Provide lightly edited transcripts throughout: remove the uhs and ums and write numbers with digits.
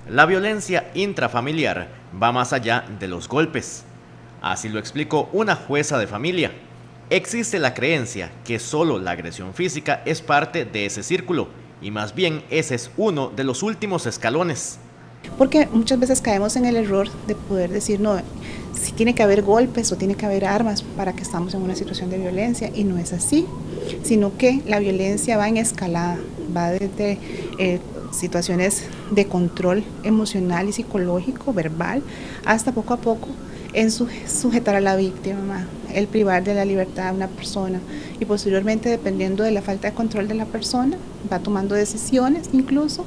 La violencia intrafamiliar va más allá de los golpes. Así lo explicó una jueza de familia. Existe la creencia que solo la agresión física es parte de ese círculo, y más bien ese es uno de los últimos escalones. Porque muchas veces caemos en el error de poder decir, no, si tiene que haber golpes o tiene que haber armas para que estamos en una situación de violencia, y no es así, sino que la violencia va en escalada, va desde situaciones de control emocional y psicológico, verbal, hasta poco a poco en sujetar a la víctima, el privar de la libertad a una persona, y posteriormente, dependiendo de la falta de control de la persona, va tomando decisiones incluso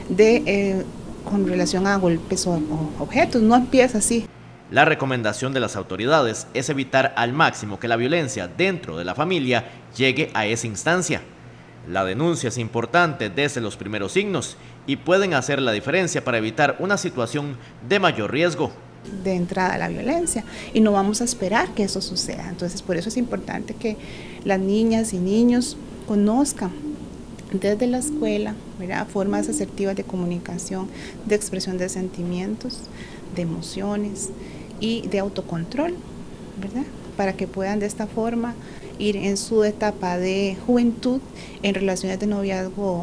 con relación a golpes o objetos. No empieza así. La recomendación de las autoridades es evitar al máximo que la violencia dentro de la familia llegue a esa instancia. La denuncia es importante desde los primeros signos y pueden hacer la diferencia para evitar una situación de mayor riesgo. De entrada a la violencia, y no vamos a esperar que eso suceda. Entonces, por eso es importante que las niñas y niños conozcan desde la escuela, ¿verdad?, formas asertivas de comunicación, de expresión de sentimientos, de emociones y de autocontrol, ¿verdad?, para que puedan de esta forma ir en su etapa de juventud en relaciones de noviazgo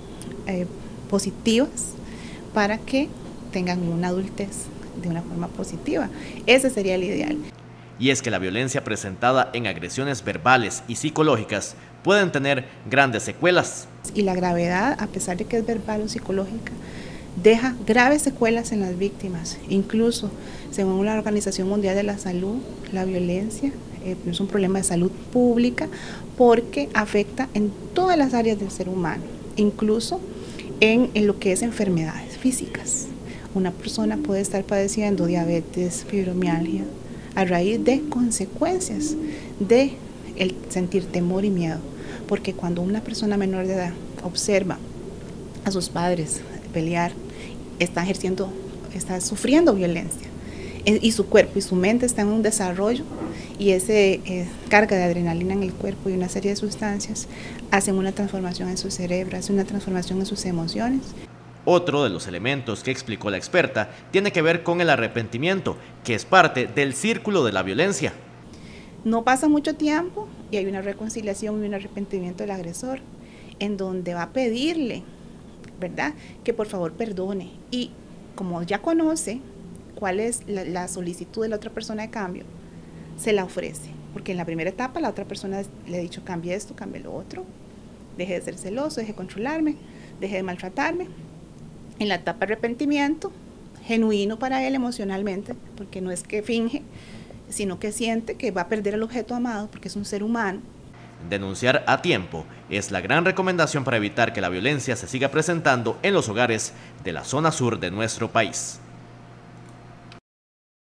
positivas, para que tengan una adultez de una forma positiva. Ese sería el ideal. Y es que la violencia presentada en agresiones verbales y psicológicas pueden tener grandes secuelas. Y la gravedad, a pesar de que es verbal o psicológica, deja graves secuelas en las víctimas. Incluso, según la Organización Mundial de la Salud, la violencia es un problema de salud pública porque afecta en todas las áreas del ser humano, incluso en lo que es enfermedades físicas. Una persona puede estar padeciendo diabetes, fibromialgia, a raíz de consecuencias de el sentir temor y miedo, porque cuando una persona menor de edad observa a sus padres pelear, está sufriendo violencia, y su cuerpo y su mente están en un desarrollo, y ese carga de adrenalina en el cuerpo y una serie de sustancias hacen una transformación en su cerebro, hacen una transformación en sus emociones. Otro de los elementos que explicó la experta tiene que ver con el arrepentimiento, que es parte del círculo de la violencia. No pasa mucho tiempo y hay una reconciliación y un arrepentimiento del agresor, en donde va a pedirle, ¿verdad?, que por favor perdone, y como ya conoce cuál es la solicitud de la otra persona de cambio, se la ofrece, porque en la primera etapa la otra persona le ha dicho: cambie esto, cambie lo otro, deje de ser celoso, deje de controlarme, deje de maltratarme. En la etapa de arrepentimiento, genuino para él emocionalmente, porque no es que finge, sino que siente que va a perder el objeto amado porque es un ser humano. Denunciar a tiempo es la gran recomendación para evitar que la violencia se siga presentando en los hogares de la zona sur de nuestro país.